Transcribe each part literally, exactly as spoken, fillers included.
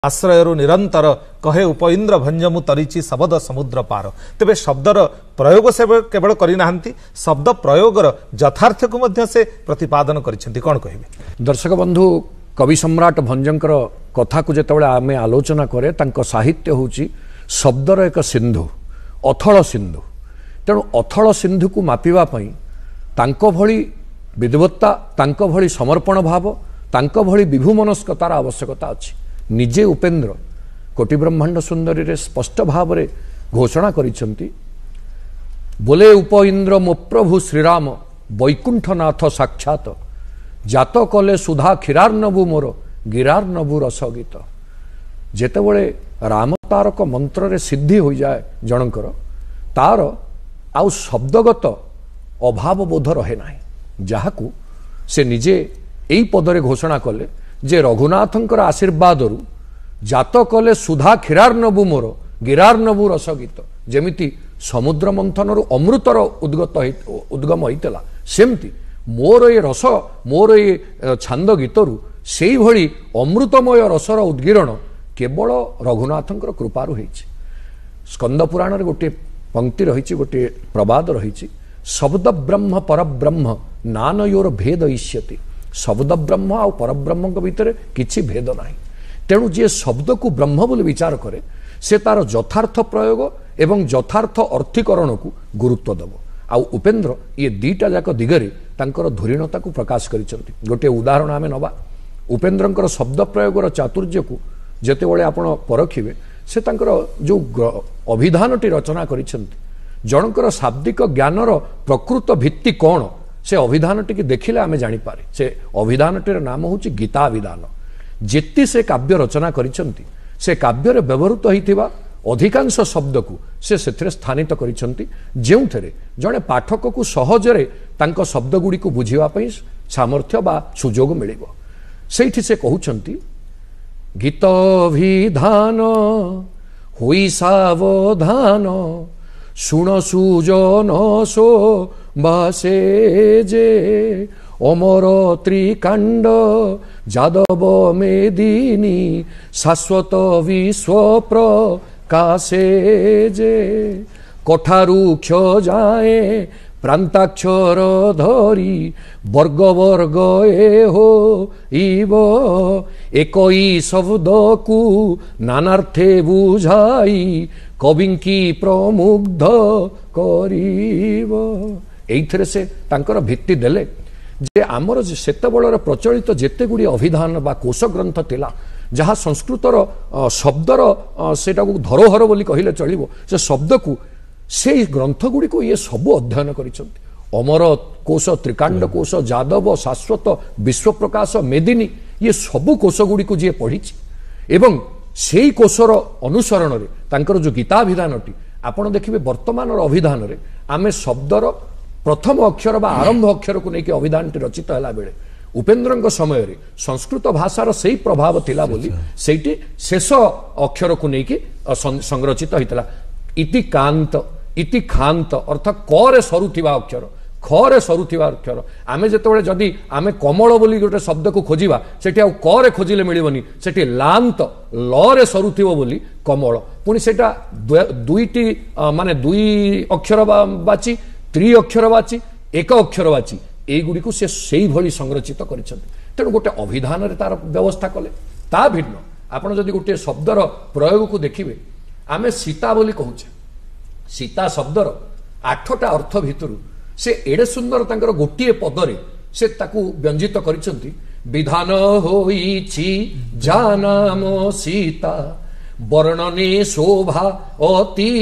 आश्रयरु निरंतर कहे उपइंद्र भंजमु तरीची शब्द समुद्र पार। तेबे शब्दर प्रयोग से केवल करना शब्द प्रयोगर यथार्थ को मध्य से प्रतिपादन करिसेंती। कौन कहिबे दर्शक बंधु कवि सम्राट भंजंकर कथा को जेतेबेले आमे आलोचना करे तांको साहित्य होची शब्दर एक सिंधु अथल सिंधु। तेणु अथल सिंधु को मापिबा पई तांको भली विद्वत्ता तांको भली समर्पण भाव तांको भली विभुमनस्कतार आवश्यकता अछि। निजे उपेन्द्र कोटि ब्रह्मांड सुंदरी रे स्पष्ट भाव रे घोषणा करिसेंती बोले उपइंद्र मो प्रभु श्रीराम वैकुंठनाथ साक्षात जात कले सुधा क्षीरार्णवु मोर गिरार्णवु रसगीत। जेतेबेले राम तारक मंत्र रे सिद्धि हो जाए जनकर तार आउ शब्दगत अभाव बोध रहे ना जहाकू से निजे एई पदरे घोषणा कले जे रघुनाथंकर आशीर्वाद रु जात कले सुधा क्षीरार्णवु मोर गिरार्णवु रसगीत। जेमिति समुद्र मंथन रु अमृतर उद्गत उद्गम होइतला सेमती मोर ये रस मोर ये छांद गीतरु सेई भली अमृतमय रसर उद्गीरण केवल रघुनाथंकर कृपारु होइछि। स्कंद पुराण रे गोटे पंक्ति रहिछि गोटे प्रवाद रहिछि शब्द ब्रह्म पर ब्रह्म नानयोर भेद इष्यति। शब्द ब्रह्म आ परब्रह्म भितर किछि भेद नाही। तेणु जे शब्द को ब्रह्म बोली विचार करे से तार यथार्थ प्रयोग एवं यथार्थ अर्थीकरण को गुरुत्व दब। आउ उपेन्द्र ये दीटा जाक दिगरे तांकर धुरीणता को प्रकाश करिसेंती। गोटे उदाहरण आमे नबा उपेन्द्रंकर शब्द प्रयोगर चातुर्य को जेतेबेले आपण परखिबे से तांकर जो अभिधानटी रचना करिसेंती जनकर शाब्दिक ज्ञानर प्रकृत भित्ति कौन से अभिधानटी की देखिले आमे जानि पारे। से अभिधानटीर नाम होची गीताभिधान। जेति से काव्य रचना करिसेंती से काव्य रे व्यवहृत होइथिबा अधिकांश शब्द को से सेथिरे स्थानित करिसेंती जेउथरे जणे पाठक को सहजरे तांको शब्द गुडी को बुझिबा पई सामर्थ्य बा सुजोग मिलिबो। सेठी से कहउचंती गीताभिधान होई सावधान सुण सुजन सो बासे जे अमर त्रिकांड जादव मेदिनी शाश्वत विश्व प्रकाशे जे कठारुक्ष जाए प्रांताक्षर धरी वर्ग वर्ग ए हो इव एकई शब्द को नानार्थे बुझाई कविंकी प्रमुग्ध करिव। एइथरे से तांकर भित्ति देले जे आमर सेतेबेलर प्रचलित जेते गुडी अभिधान बा कोश ग्रंथ थिला जहाँ संस्कृतर शब्दर सेटा को धरोहर बोली कहिले चलिबो से शब्द को से ग्रंथ गुडी को ये सब अध्ययन करिसेंती। अमर कोश त्रिकांड कोश जादव शाश्वत विश्व प्रकाश मेदिनी ये सब कोश गुडी को जे पढ़िछि एवं सेई कोशर अनुसरण रे तांकर जो गीताभिधानटी आपण देखिबे वर्तमान अभिधान रे आमे शब्दर प्रथम अक्षर बा आरंभ अक्षर को लेके अभिधानटी रचित हला बेले उपेन्द्रंक समय रे संस्कृत भाषार सेई प्रभाव थिला बोली सेठी शेष अक्षर को लेके संरचित होइतला। इति कांत इति खांत अर्थात क रे सरुथिबा अक्षर ख रे सरुथिबा अक्षर आमे जेतेबेले जदी आमे कमल बोली गोटे शब्द को खोजिबा सेठी आ क रे खोजिले मिलिबनी सेठी लांत ल रे सरुथिबो बोली कमल पुनी सेटा दुईटी माने दुई अक्षर बाची त्रि अक्षर बाची एक अक्षर बाची एई गुडी को से सेई भली संरचित करिसेंती। तेणु गोटे अभिधान रे तार व्यवस्था कले ता भिन्न आपण जदी गोटे शब्दर प्रयोग को देखिबे आमे सीता बोली कहूचे सीता शब्दर आठटा अर्थ भितरु से एडे सुंदर तांकर गोटिए पदरे से ताकू व्यंजित करिसेंती विधान होईछि जानाम सीता वर्णने शोभा अति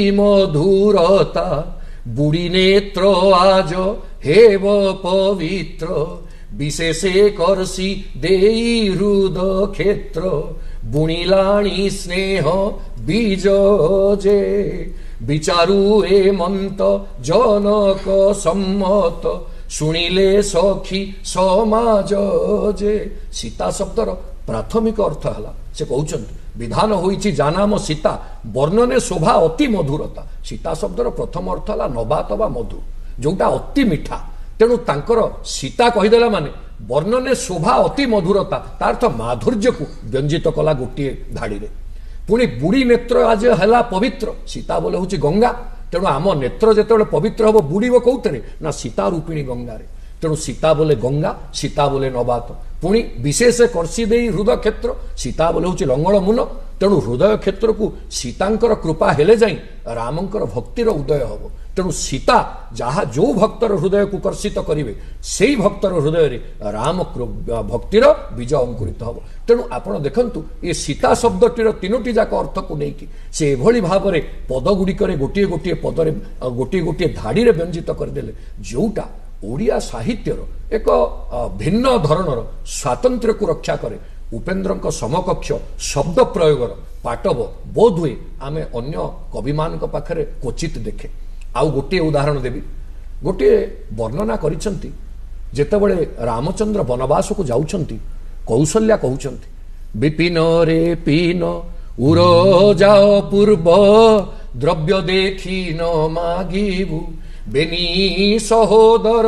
मधुरता बुड़ी नेत्र आज हेव पवित्र विशेषे करसी देई हृद क्षेत्र बुणिलाणी स्नेह बीज जे विचारु ए मंत जनक सम्मत शुणिले सखी समाज जे। सीता शब्दर प्राथमिक अर्थ हला से कहउचंती विधान होईछि जानाम सीता वर्णने शोभा अति मधुरता। सीता शब्दर प्रथम अर्थ हला नबात बा मधु जोटा अति मिठा। तेणु तांकर सीता कहीदेला माने वर्णने शोभा अति मधुरता तार तो माधुर्य को व्यंजित कला गोटे धाड़ी रे पुणी बुड़ी नेत्र आज है पवित्र सीता बोले हूँ गंगा तेणु आम नेत्र जिते पवित्र हम बुड़ब कौटे ना सीता रूपिणी गंगारे तेणु सीता बोले गंगा सीता बोले नवात पुणी विशेष कर्षी दे हृदय क्षेत्र सीता बोले हूँ लंगल मूल तेणु हृदय क्षेत्र को सीतांकर कृपा हेले जाई रामंकर भक्तिर उदय हम तेणु सीता जहाँ जो भक्तर हृदय को कर्षित करेंगे से ही भक्तर हृदय रे राम भक्तिर बीज अंकुरित हम तेणु आपण देखंतु ये सीता शब्दटीर तीनोटी जाक अर्थ को लेकिन से एभली भाव में पद गुड़िक गोटे गोटे पदरे गोटे गोटे धाड़ी रे व्यंजित करदेले जोटा ओडिया साहित्यर एक भिन्न धरणर स्वातंत्र्य को रक्षा करे उपेन्द्र समकक्ष शब्द प्रयोगर पाटव बोध हुए आम अन्य कवि मान पाखे क्वचित देखे आउ गोटे उदाहरण देवी गोटे वर्णना करिसंती जेतेबेले रामचंद्र वनवास को जाउछंती कौशल्या कहउछंती विपिन रे पीन उर जाओ पूर्व द्रव्य देखी न मागिबु बेनी सहोदर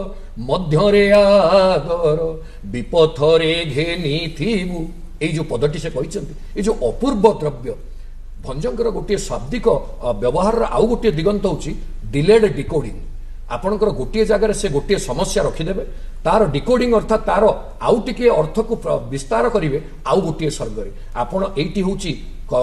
मध्यरे आदर विपथरे घेनी थिबु ए जो पदटी से कहते ये जो अपूर्व द्रव्य भंजंकर गोटे शाब्दिक व्यवहार आउ गोटे दिगंत होची डिलेड डिकोडिंग आपणकर गोटे जगह से गोटे समस्या रखिदेवे तार डिकोडिंग अर्थात तार आउ टिके अर्थ को विस्तार करेंगे आउ गोटे सर्ग आपण एटी होची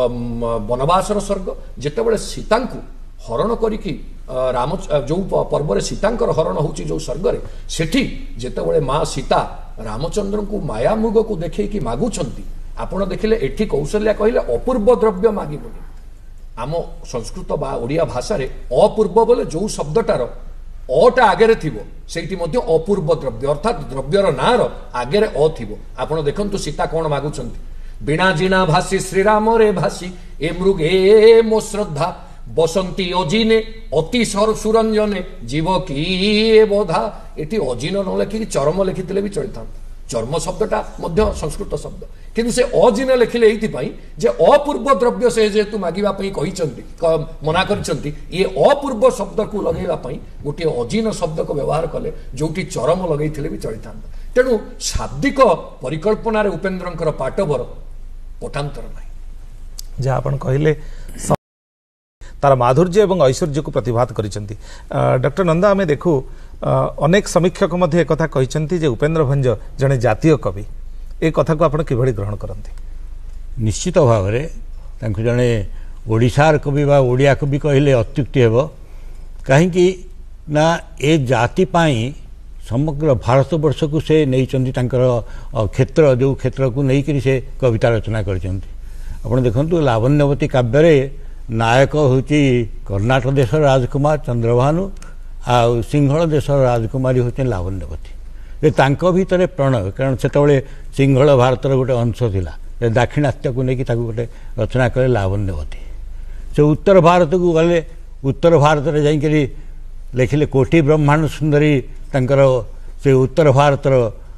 वनवासर सर्ग जेतेबेले सीता को हरण करिकी राम जो पर्व सीतांकर हरण होची जो सर्गरे सेठी जेतेबेले माँ सीता रामचंद्र को मायामुग को देखी मागुछंती आपण देखिले एठी कौशल्या कहले अपूर्व द्रव्य मागिबोनी आम संस्कृत बा ओडिया भाषा रे अपूर्व बोले जो शब्दटार अटा आगे थिबो सेठी मध्य अपूर्व द्रव्य अर्थात द्रव्यर नार आगे अ थिबो आपण देखंतु सीता कोन मागुछंती बिना जिना भासी श्रीराम रे भासी ए मृगे मो श्रद्धा बसंती अजिने अति सुरंजने जीव की बोधा एटी अजिन न लिखिकी चरम लिखिले भी चलता चर्म शब्दटा मध्य संस्कृत शब्द किंतु से अजिन लिखिले एइथिपाई जे अपूर्व द्रव्य से जेतु मागिबा पई कहिसंती मना करिसंती ये अपूर्व शब्द को लगेबा पई गोटे अजिन शब्द को व्यवहार कले जोटी चरम लगेइथिले भी चलता तेणु शाब्दिक परिकल्पना रे उपेन्द्रंकर पाटवर पटांतर नाही जहाँ आपण कहले तार माधुर्य एवं ऐश्वर्य को प्रतिभात करिसंती डॉक्टर नंदा आमे देखू अनेक समीक्षक मध्य एक कथा कहिसंती जे उपेन्द्र भंज जने जातीय कवि ए कथा को आपण किभଳି ग्रहण करंती निश्चित भाव रे तांको जने ओडिशार कवि बा ओडिया कवि कहले अत्युक्ति हेबो काहेकि ना ए जाति पाई समग्र भारत वर्ष को से नैचंती तांकर क्षेत्र जो क्षेत्र को नै करी से कविता रचना करचंती आपण देखंतु लावण्यवती काव्य रे नायक होची कर्णाटक देशर राजकुमार चंद्रभानु आ सिंहल देशर राजकुमारी होती लावण्यवती तांको भितर प्रणय कारण से सिंहल भारतर गोटे अंश थिला दाक्षिणात्य को लेकिन गोटे रचना करे लावण्यवती से उत्तर भारत को गले उत्तर भारत में जाइकरी लिखिले कोटि ब्रह्मांड सुंदरी तांकर से उत्तर भारतर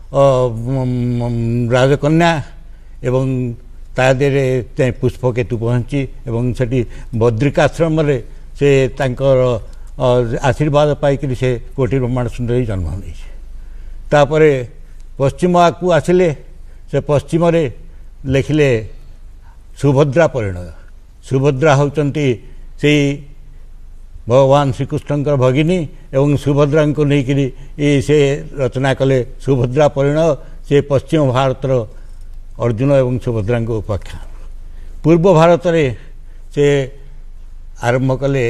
राजकन्या एवं तादेरे पुष्पकेतु पहुँची एवं सेठी बद्रिकाश्रम से तांकर आशीर्वाद पाइकरी से कोटि ब्रह्मांड सुंदरी जन्म नहीं तापर पश्चिम को आसिले से पश्चिम रे लिखिले सुभद्रा परिणय सुभद्रा होचंती से भगवान श्रीकृष्णकर भगिनी एवं सुभद्रा को लेकिन से रचना कले सुभद्रा परिणय से पश्चिम भारतर अर्जुन एवं सुभद्रा उपाख्यान पूर्व भारत रे से आरंभ कले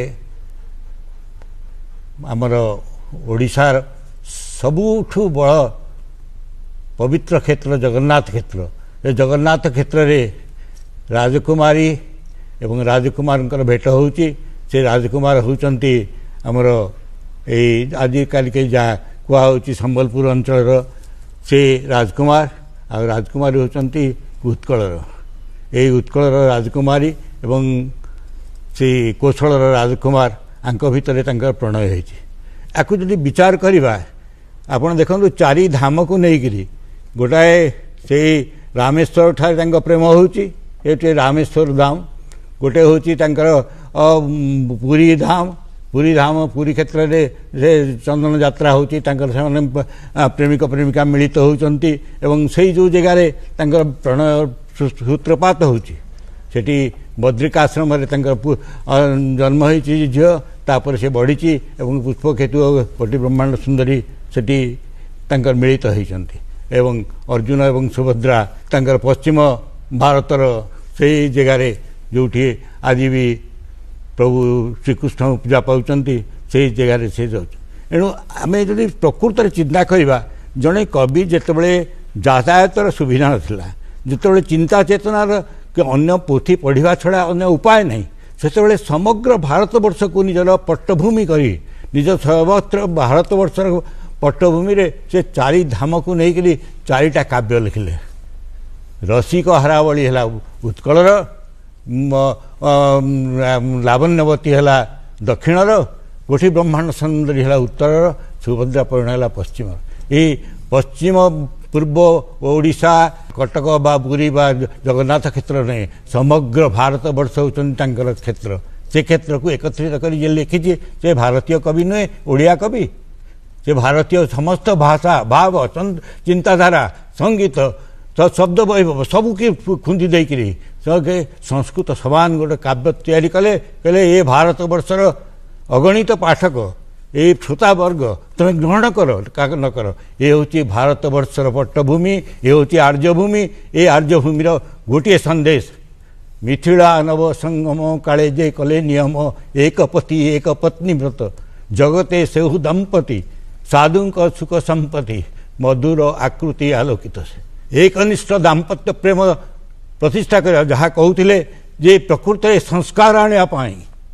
आमर ओडिशार सबुठु बड़ पवित्र क्षेत्र जगन्नाथ क्षेत्र ये जगन्नाथ क्षेत्र रे राजकुमारी एवं राजकुमार भेट होची से राजकुमार होचंती आमर ए आजिकाल के जहाँ कहुच्छी संबलपुर अंचल से राजकुमार आ राजकुमारी होचंती उत्कलर ए उत्कलर राजकुमारी एवं से कौशलर राजकुमार आंक भितर तांकर प्रणय होइछि आकु जदि विचार करिबा आपण देखंतु चारि धाम को नेइकरी गोटाए से रामेश्वर ठार तांक प्रेम होउछि एटे रामेश्वर धाम गोटे होउछि तांकर पुरी धाम पुरी धाम पुरी क्षेत्र में चंदन यात्रा होची प्रेमिक प्रेमिका मिलित होती एवं से जो जगार प्रणय सूत्रपात होची सेठी बद्रिकाश्रम जन्म होती झील तापर से बढ़ी एवं पुष्पकेतु कोटि ब्रह्मांड सुंदरी सेठी मिलित होती एवं अर्जुन एवं सुभद्रा तंकर पश्चिम भारतर से जगार जो आज भी प्रभु श्रीकृष्ण पूजा पाँच से जगार से एणु आम जदि प्रकृत चिंता करवा जड़े कवि जितेबले यातायातर सुविधा नाला जिते चिंता चेतनार कि अन्य पोथी पढ़ा छड़ा अन्य उपाय नहीं से समग्र भारत वर्ष को निजर पट्टभूमि करी निज सर्वत्र भारत वर्षर पट्टभूमि रे से चारि धाम को लेकिन चारिटा काव्य लिखिले रसिक हरावली है उत्कलर लावण्यवती है दक्षिणर कोटि ब्रह्मांड सुंदरी है उत्तर सुभद्रा परिण है पश्चिम ये पश्चिम पूर्व ओडिशा कटक बा पुरी बा जगन्नाथ क्षेत्र नहीं समग्र भारत वर्ष होकर क्षेत्र से क्षेत्र को एकत्रित कर लिखी से भारतीय कवि नुहे ओडिया कवि से भारतीय समस्त भाषा भाव चिंताधारा संगीत तो शब्द वैभव सबू की खुंदी देकरी सके संस्कृत समान गोटे काव्य तैयारी कले कहले ये भारत वर्षर अगणित पाठक ये श्रोता वर्ग तुम्हें ग्रहण कर का न कर ये हूँ भारत वर्षर पट्टभूमि ये हूँ आर्यभूमि ये आर्यभूमिर गोटे संदेश मिथिला नव संगम काले जे कले नियम एक पति एक पत्नी व्रत जगते सेहु दंपति साधु सुख संपत्ति मधुर आकृति आलोकित से एक अनिष्ट दाम्पत्य प्रेम प्रतिष्ठा कर जहाँ कहते जे प्रकृत संस्कार आने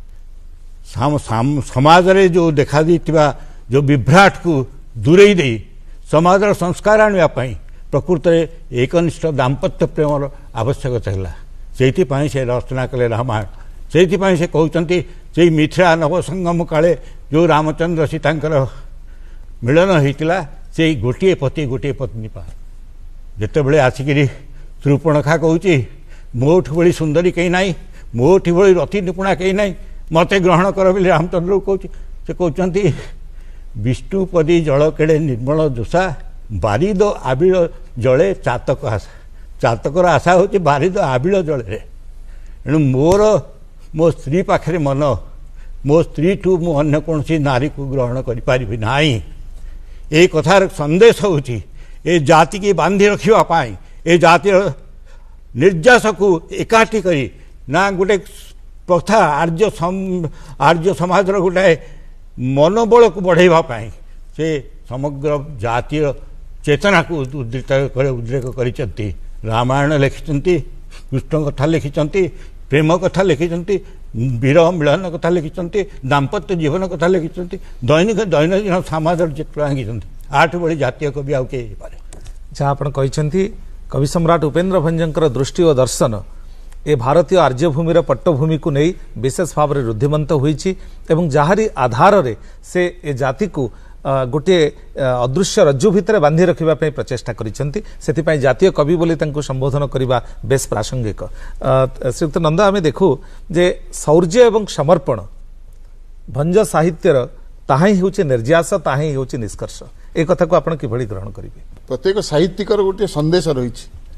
समाज रे जो देखा जो विभ्राट को दूरे दे समाज संस्कार आने प्रकृत एक अनिष्ट दाम्पत्य प्रेम आवश्यकता है से से रचना कले रामायण से से कहते से मिथिला नवसंगम काले जो रामचंद्र सीता मिलन होता से गोटे पति गोटे पत्नी पा जिते बड़े आसिक शूर्पणखा कहूँ मोठ भली सुंदरी कहीं ना मोठ भली रति निपुणा कहीं ना मत ग्रहण कर बोली रामचंद्र को से कहते विष्णुपदी जल केड़े निर्मल जोशा बारिद आबिल जले चातक आशा चातकर आशा हूँ बारिद आबिल जले एणु मोर मो स्त्री पाखे मन मो स्त्री ठू मु अन्य कौन नारी को ग्रहण करि ना ये कथार संदेश हूँ ये जाति की बांधि रखापी ये जाति निर्यास को एकाठी करी ना गोटे प्रथा आर्य सम आर्य समाज गोटे मनोबल को बढ़ावाई से समग्र जातीय चेतना को उद्रेक उद्रेक कर रामायण लिखिं कृष्ण कथा लिखिं प्रेम कथा लिखिं वीर मिलन कथा लिखिं दाम्पत्य जीवन कथा लिखिं दैनिक दैनंदिन समाज चित्र आंकी आठ बड़ी जातीय कवि आउ के जहाँ आप कवि सम्राट उपेन्द्र भंजकर दृष्टि और दर्शन ए भारतीय आर्यभूमिर पट्टभूमि को नहीं विशेष भाव में रुद्धिमंत होईछि एवं जहारी आधार रे से ए जाति को गोटे अदृश्य रज्जु भितर बांधि रखिबा पई प्रचेष्टा करिसेंती सेथिपई जातीय कवि बोली तांको संबोधन करिबा बेस प्रासंगिक। श्रीयुक्त नंद आमे देखू जे शौर्य एवं समर्पण भंज साहित्यर ताहा ही होचे निर्यास ताहा ही होचे निष्कर्ष ए कथा को आपण किभଳି ग्रहण करिवे। प्रत्येक साहित्यिकर गोटे संदेश रही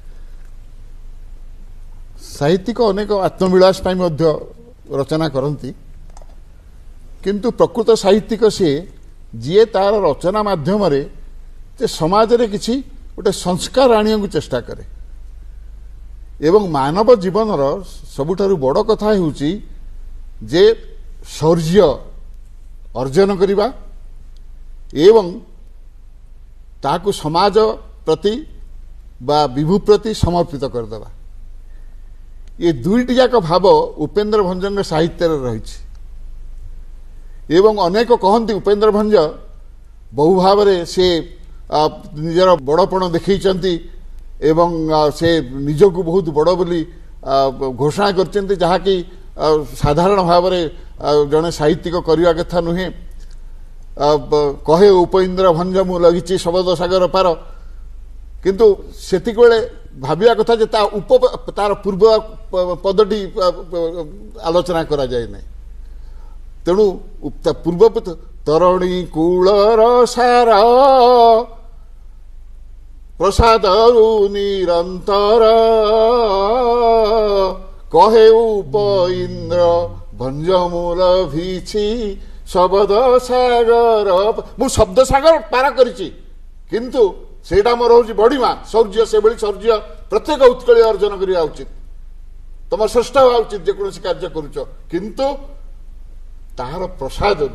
साहित्यिक अनेक आत्मविलास रचना करती किंतु प्रकृत साहित्यिक सी जी तार रचना माध्यम रे समाज रे किसी गोटे संस्कार आने को चेष्टा करे एवं मानव जीवन सबुठारु बड़ कथा होउची जे शौर्य अर्जन करिबा एवं ताकू समाज प्रति बा विभू प्रति समर्पित करदेवा ये दुईटी जाक भाव उपेन्द्र भंजन साहित्य रही एवं अनेक कहती उपेन्द्र भंज बहु भाव से निजर बड़पण देखते एवं से निजक बहुत बड़ बोली घोषणा करते जहाँकि साधारण भाव जड़े साहित्यिक करने कथा नुहे कहे उपेन्द्र भंज मु लगिची शबद सागर पार किंतु सेतिक बेले भाविया कथा जे ता उप तार पूर्व पदटी आलोचना करा जाए नहीं ତେଣୁ ପୂର୍ବ ତରଣୀ କୂଳର ସାର ପ୍ରସାଦରୁ ନିରନ୍ତର କହେ ଉପଇନ୍ଦ୍ର ଭଞ୍ଜମୂଳ ଭିଛି ଶବଦ ସାଗର। ମୁଁ ଶବ୍ଦ ସାଗର ପାର କରିଛି, କିନ୍ତୁ ସେଇଟା ମୋର ହଉଛି ବଡ଼ିମା ଶୌର୍ଯ୍ୟ। ସେଭଳି ଶୌର୍ଯ୍ୟ ପ୍ରତ୍ୟେକ ଉତ୍କଳୀୟ ଅର୍ଜନ କରିବା ଉଚିତ, ତମ ଶ୍ରେଷ୍ଠ ହେବା ଉଚିତ ଯେକୌଣସି କାର୍ଯ୍ୟ କରୁଛ, କିନ୍ତୁ ତାହାର ପ୍ରସାଦରୁ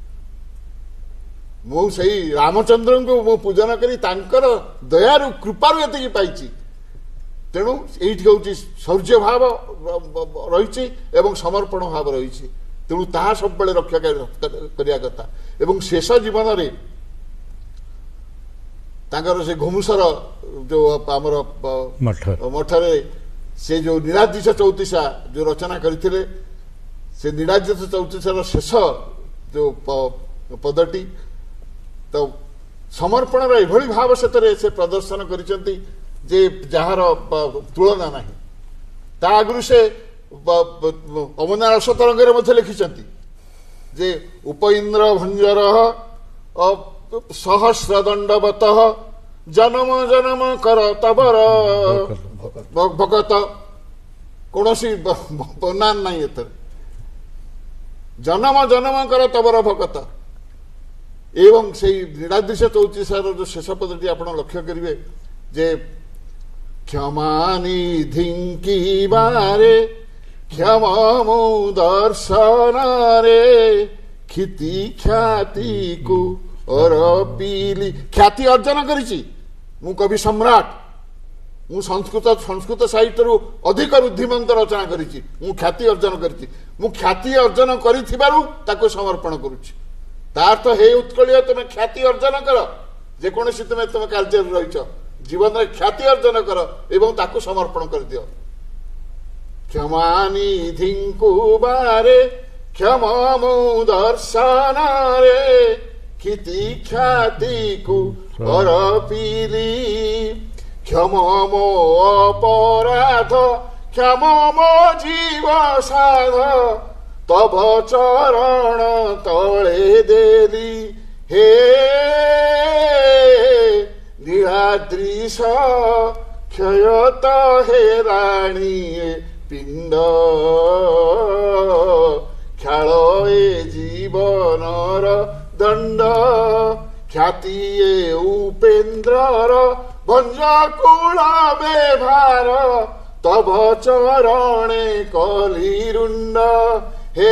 ମୁଁ ସେଇ ରାମଚନ୍ଦ୍ରଙ୍କୁ ମୁଁ ପୂଜନ କରି ତାଙ୍କର ଦୟାରୁ କୃପାରୁ ଏତିକି ପାଇଛି। ତେଣୁ ଏଇଠି ହଉଛି ଶୌର୍ଯ୍ୟ ଭାବ ରହିଛି ଏବଂ ସମର୍ପଣ ଭାବ ରହିଛି। ତେଣୁ ତାହା ସବୁବେଳେ ରକ୍ଷା କରିବା କଥା। ଏବଂ ଶେଷ ଜୀବନରେ ତାଙ୍କର ସେ ଘୁମୁସର ଯୋଉ ଆମର ମଠରେ ସେ ଯୋଉ ନୀଳାଦ୍ରିଶ ଚଉତିଶା ଯୋଉ ରଚନା କରିଥିଲେ, ସେ ନୀଳାଦ୍ରିଶ ଚଉତିଶାର ଶେଷ ଯୋଉ ପଦଟି, ତ ସମର୍ପଣର ଏଭଳି ଭାବ ସେଥିରେ ସେ ପ୍ରଦର୍ଶନ କରିଛନ୍ତି ଯେ ଯାହାର ତୁଳନା ନାହିଁ। ତା ଆଗରୁ ସେ ଅମନାର ଅସତରଙ୍ଗରେ ମଧ୍ୟ ଲେଖିଛନ୍ତି ଯେ ଉପଇନ୍ଦ୍ର ଭଞ୍ଜର ସହସ୍ର ଦଣ୍ଡବତ ଜନମ ଜନମ କର ତବର ଭଗତ। କୌଣସି ବର୍ଣ୍ଣନା ନାହିଁ ଏଥିରେ, ଜନମ ଜନମ କର ତବର ଭଗତ। ଏବଂ ସେଇ ନୀଳାଦ୍ରିଶ ଚଉତିଶାର ଯୋଉ ଶେଷ ପଦଟି ଆପଣ ଲକ୍ଷ୍ୟ କରିବେ ଯେ କ୍ଷମା ନିଧିଙ୍କିବାରେ କ୍ଷମମୁ ଦର୍ଶନରେ କ୍ଷିତି ଖ୍ୟାତିକୁ ଅରପିଲି। ଖ୍ୟାତି ଅର୍ଜନ କରିଛି ମୁଁ କବି ସମ୍ରାଟ, ମୁଁ ସଂସ୍କୃତ ସଂସ୍କୃତ ସାହିତ୍ୟରୁ ଅଧିକ ରୁଦ୍ଧିମନ୍ତ ରଚନା କରିଛି, ମୁଁ ଖ୍ୟାତି ଅର୍ଜନ କରିଛି। ମୁଁ ଖ୍ୟାତି ଅର୍ଜନ କରିଥିବାରୁ ତାକୁ ସମର୍ପଣ କରୁଛି। ତା ଅର୍ଥ ହେ ଉତ୍କଳୀୟ ତମେ ଖ୍ୟାତି ଅର୍ଜନ କର, ଯେକୌଣସି ତୁମେ ତମେ କାର୍ଯ୍ୟରେ ରହିଛ ଜୀବନରେ ଖ୍ୟାତି ଅର୍ଜନ କର ଏବଂ ତାକୁ ସମର୍ପଣ କରିଦିଅ। କ୍ଷମା ନିଧିଙ୍କୁ ବାରେ କ୍ଷମମୁ ଦର୍ଶନରେ କ୍ଷିତି ଖ୍ୟାତିକୁ ଅରପିଲି। କ୍ଷମ ମୋ ଅପରାଧ କ୍ଷମ ମୋ ଜୀବ ସାଧ ତବ ଚରଣ ତଳେ ଦେଲି। ହେ ନୀଳାଦ୍ରିଶ କ୍ଷୟତ ହେରାଣୀ ପିଣ୍ଡ ଖ୍ୟାଳ ଏ ଜୀବନର ଦଣ୍ଡ ଖ୍ୟାତି ଏ ଉପେନ୍ଦ୍ରର ଭଞ୍ଜ କୂଳ ବେଭାର ତବ ଚରଣେ କଲିରୁଣ୍ଡ। ହେ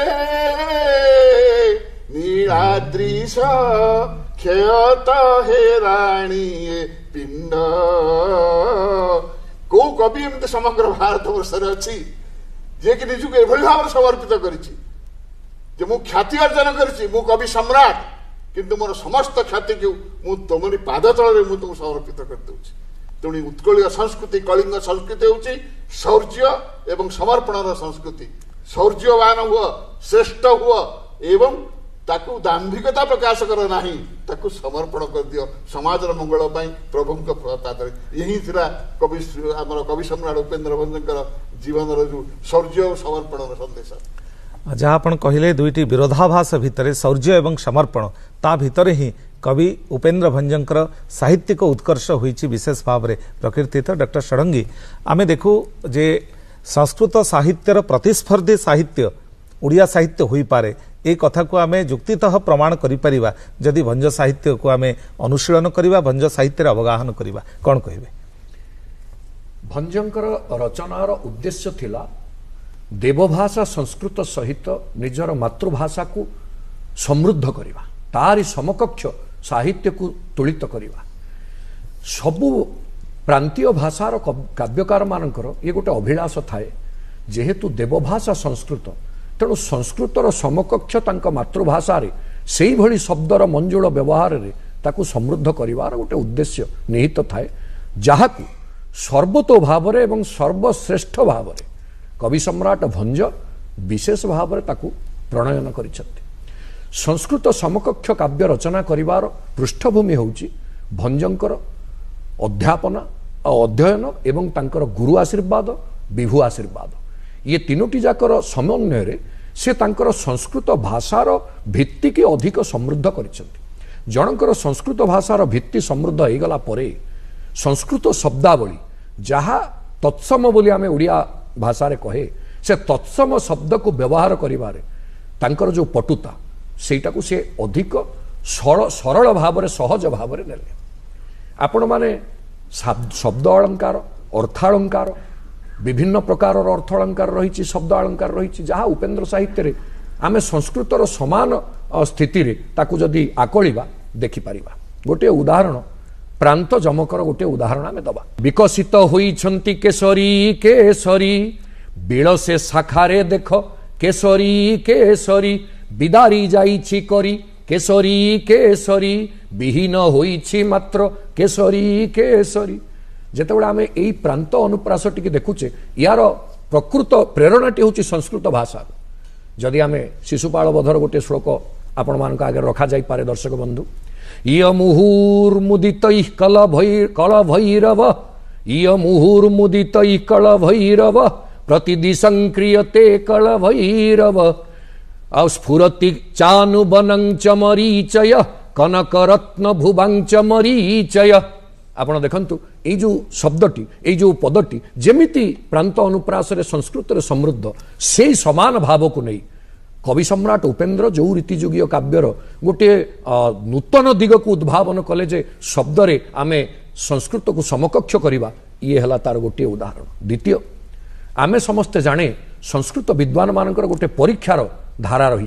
ନୀଳାଦ୍ରିଶ କ୍ଷୟତ ହେରାଣୀ ପିଣ୍ଡ। କୋଉ କବି ଏମିତି ସମଗ୍ର ଭାରତ ବର୍ଷରେ ଅଛି ଯିଏକି ନିଜକୁ ଏଭଳି ଭାବରେ ସମର୍ପିତ କରିଛି ଯେ ମୁଁ ଖ୍ୟାତି ଅର୍ଜନ କରିଛି, ମୁଁ କବି ସମ୍ରାଟ, କିନ୍ତୁ ମୋର ସମସ୍ତ ଖ୍ୟାତିକୁ ମୁଁ ତମରି ପାଦ ତଳରେ ମୁଁ ତୁମକୁ ସମର୍ପିତ କରିଦେଉଛି। ତେଣୁ ଉତ୍କଳୀୟ ସଂସ୍କୃତି, କଳିଙ୍ଗ ସଂସ୍କୃତି ହେଉଛି ଶୌର୍ଯ୍ୟ ଏବଂ ସମର୍ପଣର ସଂସ୍କୃତି। ଶୌର୍ଯ୍ୟବାନ ହୁଅ, ଶ୍ରେଷ୍ଠ ହୁଅ ଏବଂ ତାକୁ ଦାମ୍ଭିକତା ପ୍ରକାଶ କର ନାହିଁ, ତାକୁ ସମର୍ପଣ କରିଦିଅ ସମାଜର ମଙ୍ଗଳ ପାଇଁ ପ୍ରଭୁଙ୍କ ପାଦରେ। ଏହି ଥିଲା କବି ଆମର କବି ସମ୍ରାଟ ଉପେନ୍ଦ୍ର ଭଞ୍ଜଙ୍କର ଜୀବନର ଯୋଉ ଶୌର୍ଯ୍ୟ ଓ ସମର୍ପଣର ସନ୍ଦେଶ। ଯାହା ଆପଣ କହିଲେ ଦୁଇଟି ବିରୋଧାଭାସ ଭିତରେ ଶୌର୍ଯ୍ୟ ଏବଂ ସମର୍ପଣ, ତା ଭିତରେ ହିଁ କବି ଉପେନ୍ଦ୍ର ଭଞ୍ଜଙ୍କର ସାହିତ୍ୟିକ ଉତ୍କର୍ଷ ହୋଇଛି ବିଶେଷ ଭାବରେ ପ୍ରକୀର୍ତ୍ତିତ। ଡକ୍ଟର ଷଡ଼ଙ୍ଗୀ, ଆମେ ଦେଖୁ ଯେ ସଂସ୍କୃତ ସାହିତ୍ୟର ପ୍ରତିସ୍ପର୍ଦ୍ଧୀ ସାହିତ୍ୟ ଓଡ଼ିଆ ସାହିତ୍ୟ ହୋଇପାରେ, এই কথাকে আমি যুক্তিতঃ প্রমাণ করিপারিবা যদি ভঞ্জ সাহিত্যকে আমি অনুশীলন করিবা, ভঞ্জ সাহিত্যের অবগাহন করিবা। কোন কহিবে? ভঞ্জঙ্কর রচনার উদ্দেশ্য ଥିଲା দেবভাষা সংস্কৃত সহিত নিজর মাতৃভাষাକୁ সমৃদ্ধ করিবা, তারি সমকক্ষ সাহিত্যକୁ তুলিত করিবা। সবু প্রান্তীয় ভাষার কাব্যকার মানଙ୍କର ଏ ଗୋଟେ ଅଭିଳାଷ ଥାଏ, যেহেতু দেবভাষা সংস্কৃত ତେଣୁ ସଂସ୍କୃତର ସମକକ୍ଷ ତାଙ୍କ ମାତୃଭାଷାରେ ସେଇଭଳି ଶବ୍ଦର ମଞ୍ଜୁଳ ବ୍ୟବହାରରେ ତାକୁ ସମୃଦ୍ଧ କରିବାର ଗୋଟେ ଉଦ୍ଦେଶ୍ୟ ନିହିତ ଥାଏ, ଯାହାକୁ ସର୍ବତୋ ଭାବରେ ଏବଂ ସର୍ବଶ୍ରେଷ୍ଠ ଭାବରେ କବି ସମ୍ରାଟ ଭଞ୍ଜ ବିଶେଷ ଭାବରେ ତାକୁ ପ୍ରଣୟନ କରିଛନ୍ତି। ସଂସ୍କୃତ ସମକକ୍ଷ କାବ୍ୟ ରଚନା କରିବାର ପୃଷ୍ଠଭୂମି ହେଉଛି ଭଞ୍ଜଙ୍କର ଅଧ୍ୟାପନା ଆଉ ଅଧ୍ୟୟନ ଏବଂ ତାଙ୍କର ଗୁରୁ ଆଶୀର୍ବାଦ, ବିଭୁ ଆଶୀର୍ବାଦ। ଇଏ ତିନୋଟି ଯାକର ସମନ୍ୱୟରେ से तांकर संस्कृत भाषार भित्ति की अधिक समृद्ध करिसेंती जनकर संस्कृत भाषार भित्ति समृद्ध हो गला परे संस्कृत शब्दावली जहाँ तत्सम बोली आमे उड़िया भाषा रे कहे से तत्सम शब्द को व्यवहार करिबारे तांकर जो पटुता सेटा को से अधिक सरल सरल भाव में सहज भाव में नेले आपण माने शब्द अलंकार अर्थालंकार विभिन्न प्रकार अर्थ अलंकार रही शब्द अलंकार रही जहाँ उपेन्द्र साहित्य रे आमे संस्कृतर समान स्थिति रे ताकू जदि आकलिबा देखि परिबा गोटे उदाहरण प्रांत जमकर गोटे उदाहरण आमे दबा विकसित होइछंती केसरी केसरी बिल से शाखारे देख केसरी केसरी बिदारी जाइछि करी केसरी केसरी विहीन होइछि मात्र केसरी केसरी जेतेबेले आमे एई प्रांत अनुप्रास टिके देखुचे यार प्रकृत प्रेरणाटी होछि संस्कृत भाषा जदि आमे शिशुपाल बधर गोटे श्लोक आपण मान आगे रखा जाई पारे दर्शक बंधु इय मुहुर्मुदित कल भैर कल भैरव इय मुहुर्मुदित कल भैरव प्रतिदिशं क्रियते कल भैरव आ स्फुरति चानुबनं च मरीचय कनकरत्न भुवां च मरीचय आपण देखंतु ए जो शब्दटी ए जो पदटी जेमिति प्रांत अनुप्रास रे संस्कृत रे समृद्ध से समान भाव को नहीं कवि सम्राट उपेन्द्र जो रीतिजुगीय काव्यर गोटे नूतन दिग को उद्भावन कले जे शब्द रे आमे संस्कृत को समकक्ष करिबा ये हला तार गोटे उदाहरण द्वितीय आमे समस्ते जाने संस्कृत विद्वान मानकर गोटे परीक्षार धारा रही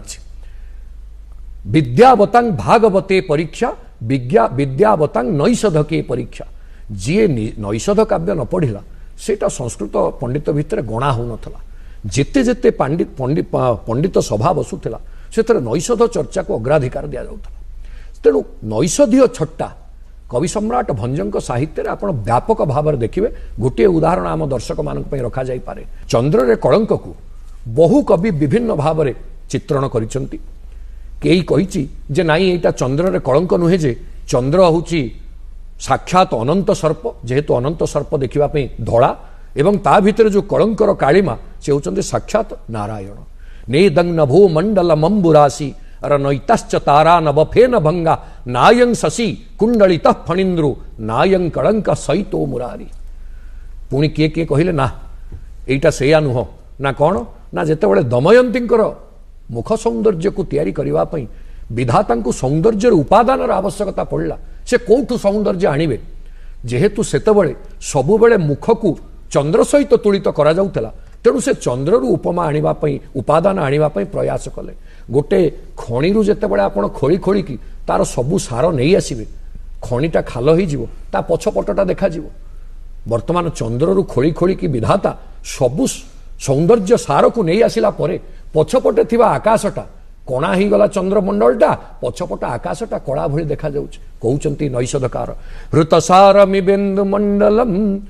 विद्यावतांग भागवते परीक्षा विद्या विद्यावतांग नैषधके परीक्षा जी नैषध काव्य न पढ़िला सेटा संस्कृत पंडित भितर गणा हो नथला जेते जेते पंडित पंडित पंडित सभा बसुला से नैषध चर्चा को अग्राधिकार दिया जाउथला तेणु नैषधीय छट्टा कवि सम्राट भंजक साहित्य रे आपण व्यापक भाव में देखिए गोटे उदाहरण आम दर्शक मान रखा जाई पारे चंद्र रे कलंक को बहु कवि विभिन्न भाव में चित्रण करिसंती केई कहिछि जे नाई एटा चंद्र रे कलंक नुहे जे चंद्र होची साक्षात अनंत सर्प जेहेतु अनंत सर्प देखिबा पई धड़ा एवं ता भितर जो कलंकर कालिमा से होचंदे साक्षात नारायण नेदं नभो मंडल मंबुरासी अर नैतश्च तारा नवफेन भंगा नायं शशि कुंडलितः फणीन्द्रो नायं कलंक सहितो मुरारी पुणी किए किए कहले ना एटा सेया नुह ना कौन ना जेतेबेले दमयंतींकर मुख सौंदर्य को तैयारी करबा पई विधाता को सौंदर्य उपादान आवश्यकता पड़ला से कौठु सौंदर्य आनिबे जेहेतु सेतेबेले सबुबेले मुख को चंद्र सहित तुलित करा जाउतला तेणु से चंद्र रु उपमा आनिबा पई उपादान आनिबा पई प्रयास कले गोटे खणी रु जेतेबेले आपण खोली खोली की तार सबु सार नहीं आसीबे खणीटा खाल हो जीवो ता पछपटटा देखा जीवो वर्तमान चंद्र रु खोली खोली की विधाता सबु सौंदर्य सार को नहीं आसिला परे पछपटे थिबा आकाशटा कणा ही गला चंद्रमंडलटा पछपट आकाशटा कला भली देखा जाउछ कहउचंती नैषधकार हृतसार मिबेन्दु मंडलम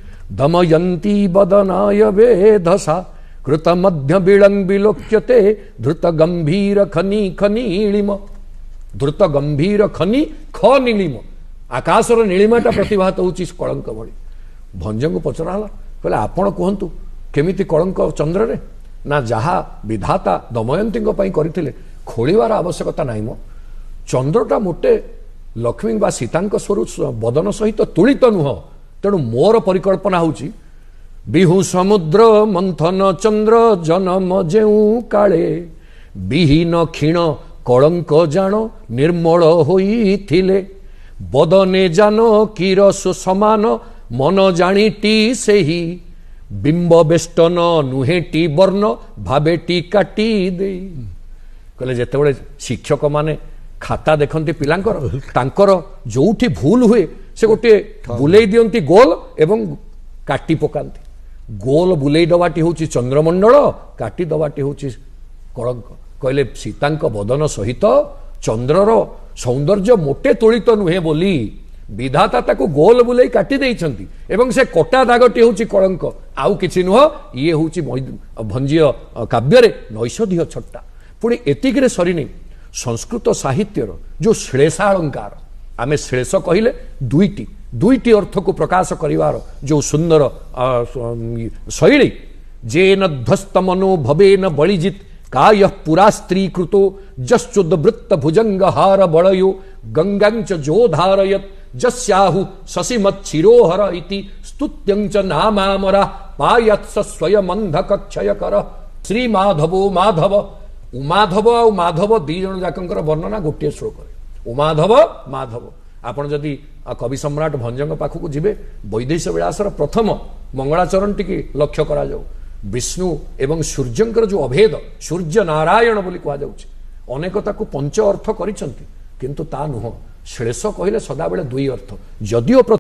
दमयंती बदनाय वेधसा कृत मध्य बिलं विलोक्यते धृत गंभीर खनी खनीलिम धृत गंभीर खनी ख नीलिम आकाशर नीलिमाटा प्रतिभात होउछि कलंक भली भंजंग पचराला कहले आपण कहंतु केमिति कलंक चंद्र रे ना जहा विधाता दमयंती करथिले खोलिवार आवश्यकता नहीं मो चंद्रटा मोटे लक्ष्मी बा सीतांक स्वरूप बदन सहित तुलित नुह तेणु मोर परिकल्पना होउछि बिहु समुद्र मंथन चंद्र जन्म जेउ काले विहीन क्षीण कलंक जान निर्मल होइथिले बदने जान किरस समान मन जानिटी सेही बिंब बेष्टन नुहेटी वर्ण भावेटी काटी दे कहले जेतेबेले शिक्षक माने खाता देखंती पिलांकर तांकर जोठी भूल हुए से गोटे बुलेई दियंती गोल एवं काटी पकांती गोल बुलेई दबाटी होची चंद्रमंडल काटी दबाटी होची कलंक कहले सीतांक बदन सहित चंद्रर सौंदर्य मोटे तुलित नुहे बोली विधाता ताको गोल बुलेई काटी देइछंती एवं से कटा दागटी होची कलंक आउ किछि नुह ये होची भंजीय काव्य रे नैषधीय छट्टा पुणी एतिक रे सरी नहीं संस्कृत साहित्यर जो श्लेषालंकार आमे श्लेष कहले दुईटी दुईटी अर्थ को प्रकाश करिवार जो सुंदर शैली जे न ध्वस्त मनो भवे न बलिजित काय पुरा स्त्री कृतो जश्चुद्वृत्त भुजंग हार बलयो गंगांच जो धारयत जस्याहु शशिमच्छिरोहर इति स्तुत्यंच नामामरा पायत्स स्वयमंधक क्षय कर श्री माधवो माधव उमाधव आ माधव दी जन जाकर वर्णना गोटे श्लोक उमाधव माधव आपण जदि कवि सम्राट भंजंग पाखक जीवे वैदेश विलासर प्रथम मंगलाचरण टी लक्ष्य करा जाऊ विष्णु एवं सूर्यंकर जो अभेद सूर्य नारायण बोली कह जाउछि अनेक ताकू पंच अर्थ करिसंती किंतु ता नुह श्लेष कहले सदाबेले दुई अर्थ जदिओ